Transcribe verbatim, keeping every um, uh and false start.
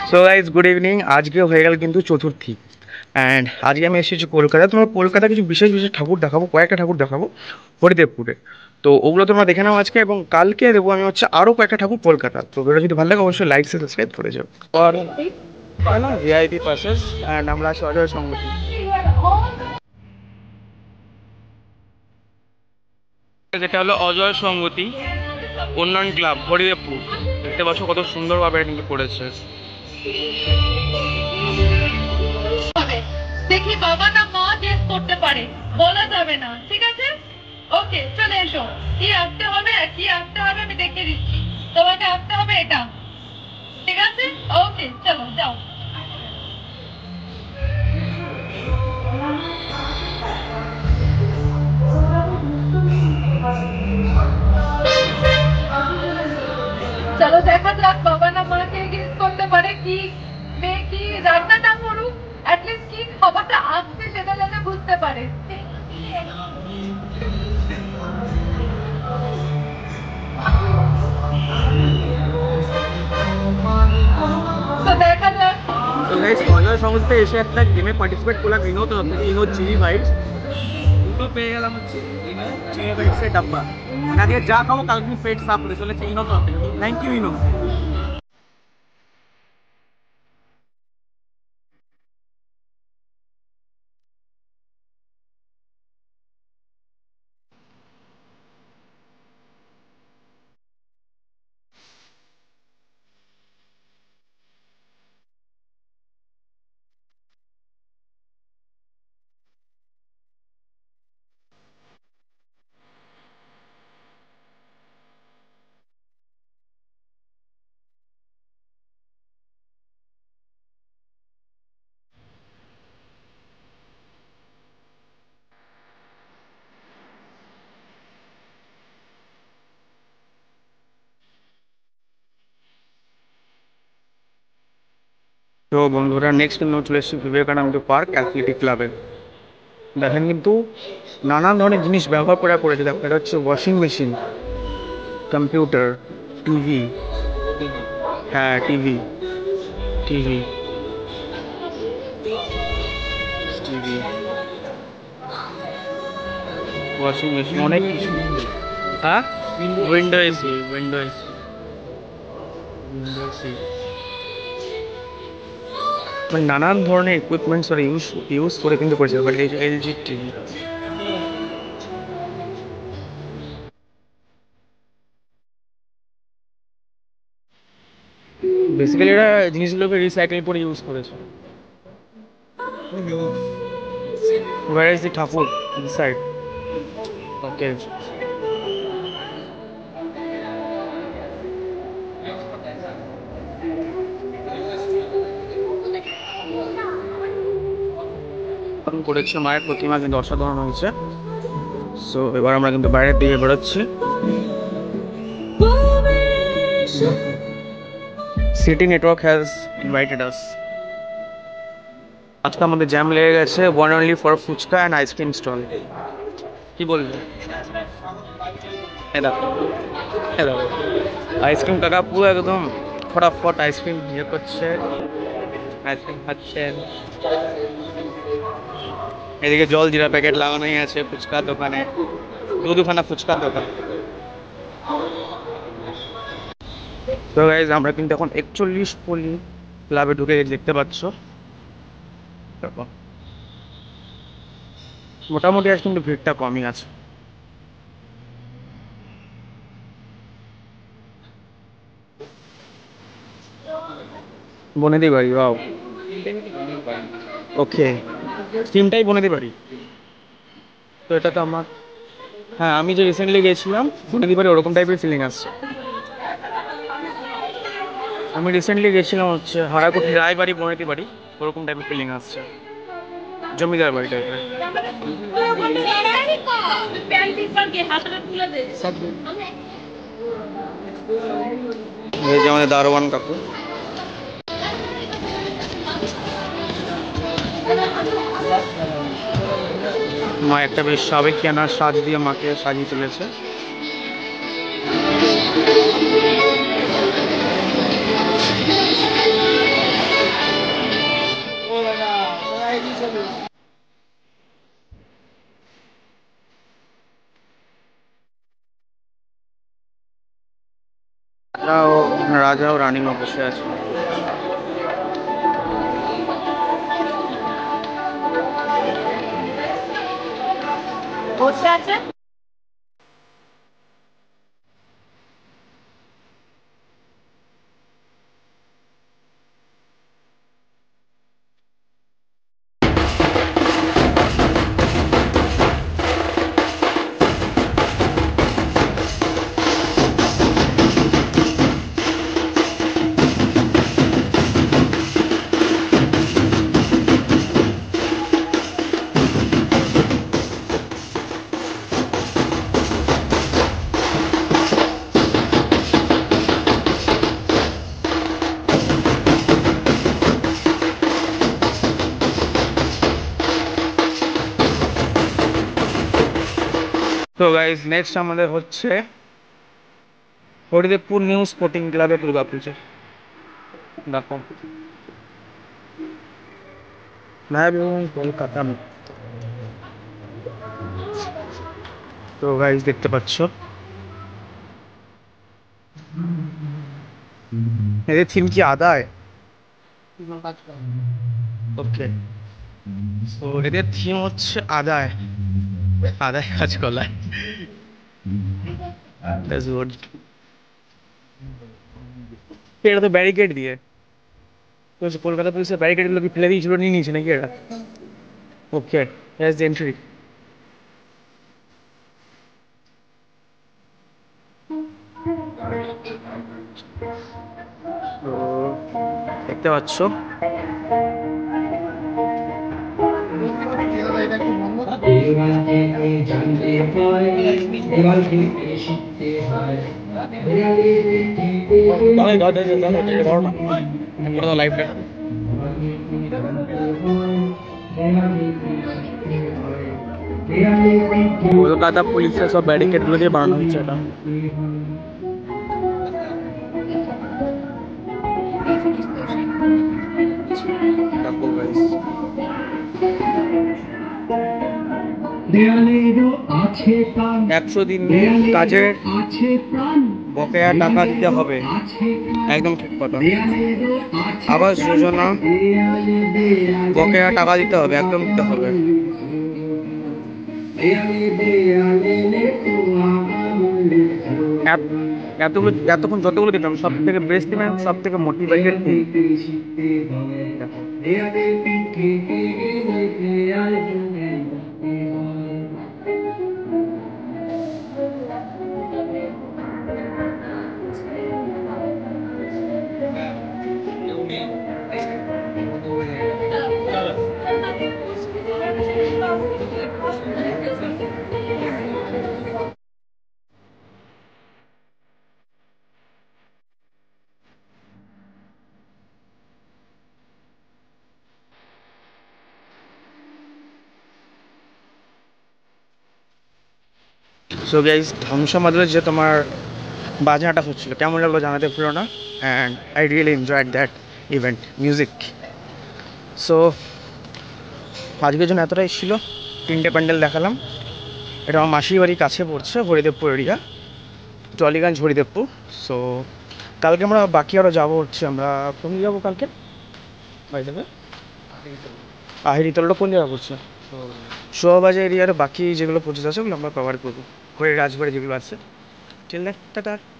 So guys good evening. আজকে হয়ে গেল কিন্তু চতুর্থী, অ্যান্ড আজকে আমি এসেছি কলকাতায়। তোমার কলকাতা কিছু বিশেষ বিশেষ ঠাকুর দেখাবো, কয়েকটা ঠাকুর দেখাবো হরিদেবপুরে। তো ওগুলো তোমরা দেখে নাও আজকে, এবং কালকে দেবো আমি হচ্ছে আরও কয়েকটা ঠাকুর কলকাতা। তো ভিডিও যদি ভালো লাগে অবশ্যই লাইক সাবস্ক্রাইব করে যাও। আর ভিআইপি পাসেস, অ্যান্ড আমরা আছি অজয় সংগঠন। যেটা হলো অজয় সংগতি উন্নয়ন ক্লাব হরিদেবপুর। দেখতে পাচ্ছ কত সুন্দরভাবে কিন্তু করেছে। দেখি বাবা না মা টেস্ট করতে পারে, বলা যাবে না, ঠিক আছে? ওকে, চলে এসো। কি আসতে হবে কি আসতে হবে আমি দেখে দিচ্ছি। তোমাকে আসতে হবে এটা, ঠিক আছে? ওকে, চলো যাও। চলো দেখা যাক বাবা না মাকে গেস করতে পারে কি মেয়ে কি রান্নাটা করুক, অ্যাটলিস্ট কি খাবারটা আসছে সেটা যাতে বুঝতে পারে। তো দেখা যাক। তো গাইস অজয় সংস্থা এসে একটা গেমে পার্টিসিপেট করলাম, ইনো তো ইনো চিলি বাইটস। দুটো পেয়ে গেলাম হচ্ছে ইনো চিলি বাইটসের ডাব্বা। মানে আজকে যা খাবো কালকে পেট সাফ হতে চলেছে ইনো তো। থ্যাংক ইউ ইনো। তো বন্ধুরা নেক্সট কিন্তু চলে এসেছি বিবেকানন্দ পার্ক অ্যাথলেটিক ক্লাবে। দেখেন কিন্তু নানান ধরনের জিনিস ব্যবহার করা পড়েছে। দেখো এটা হচ্ছে ওয়াশিং মেশিন, কম্পিউটার, টিভি। হ্যাঁ TV TV TV washing machine, অনেক কিছু। হ্যাঁ window AC window AC window AC মানে নানান ধরনের ইকুইপমেন্টস ওরা ইউজ ইউজ করে কিন্তু করেছে। বাট এই যে এলজি টিভি, বেসিক্যালি এরা জিনিসগুলোকে রিসাইকেল করে ইউজ করেছে। Where is the Thakur inside? Okay. করেছে মায়ের প্রতিমা কিন্তু অসাধারণ হয়েছে। সো এবার আমরা কিন্তু বাইরের দিকে বেরোচ্ছি। City network has invited us. আজকে আমাদের জ্যাম লেগে গেছে one only for fuchka and ice cream stall. কি বলবে? আইসক্রিম কাকা পুরো একদম ফটাফট আইসক্রিম ইয়ে করছে, আইসক্রিম খাচ্ছেন। এদিকে জল জিরা প্যাকেট লাগানোই আছে ফুচকার দোকানে, দু দুখানা ফুচকার দোকান। তো গাইজ আমরা কিন্তু এখন একচল্লিশ পল্লী ক্লাবে ঢুকে গেছি, দেখতে পাচ্ছ। মোটামুটি আজ কিন্তু ভিড়টা কমই আছে। বনেদি বাড়ি, বাও ওকে, থিমটাই বনেদি বাড়ি। তো এটা তো আমার, হ্যাঁ আমি যে রিসেন্টলি গেছিলাম বনেদি বাড়ি ওরকম টাইপের ফিলিং আসছে। আমি রিসেন্টলি গেছিলাম হচ্ছে হারাকুটি রায়বাড়ি বনেদি বাড়ি, ওরকম টাইপের ফিলিং আসছে, জমিদার বাড়ি টাইপের। এই যে আমাদের দারোয়ান কাকু, মা একটা বেশ সাবেকিয়ানা সাজ দিয়ে মাকে সাজিয়ে তুলেছে। রাজাও রাজা ও রানীমা বসে আছে। বসে আছে। তো গাইজ নেক্সট আমাদের হচ্ছে হরিদেবপুর নিউ স্পোর্টিং ক্লাবে দুর্গাপুজো। দেখো লাইভ এবং কলকাতা। তো গাইজ দেখতে পাচ্ছ এদের থিম কি আদায়? ওকে, তো এদের থিম হচ্ছে আদায়, আদায় কাজ কলায়। That's good. এটা তো ব্যারিকেড দিয়ে, তো কলকাতা পুলিশের ব্যারিকেড গুলো কি ফেলে দিয়েছিল, নিয়ে নিয়েছে নাকি এটা? Okay, that's the entry. তো দেখতে পাচ্ছ কলকাতা পুলিশের সব ব্যারিকেড গুলো দিয়ে বানানো হচ্ছে এটা। একশো দিন কাজের বকেয়া টাকা দিতে হবে, একদম ঠিক কথা। আবাস যোজনা বকেয়া টাকা দিতে হবে, একদম দিতে হবে। এতগুলো এতক্ষণ যতগুলো দিতাম সব থেকে বেস্ট ম্যান, সব থেকে মোটিভেটেড। সো গাইজ ধ্বংসমাদলের যে তোমার বাজনাটা হচ্ছিল কেমন লাগলো জানাতে ভুলো না। And I really enjoyed that event music. So আজকের জন্য এতটাই ছিল, তিনটে প্যান্ডেল দেখালাম। এটা আমার মাসির বাড়ির কাছে পড়ছে, হরিদেবপুর এরিয়া, টলিগঞ্জ হরিদেবপুর। সো কালকে আমরা বাকি আরও যাবো হচ্ছে, আমরা কোন যাবো কালকে বাই দেবে আহিরিতলটা কোন জায়গা পড়ছে, শোভাবাজার এরিয়ার বাকি যেগুলো প্রসেস আছে ওগুলো আমরা কভার করবো, হয়ে রাজবাড়ি যেগুলো আছে। ঠিক আছে, টাটা।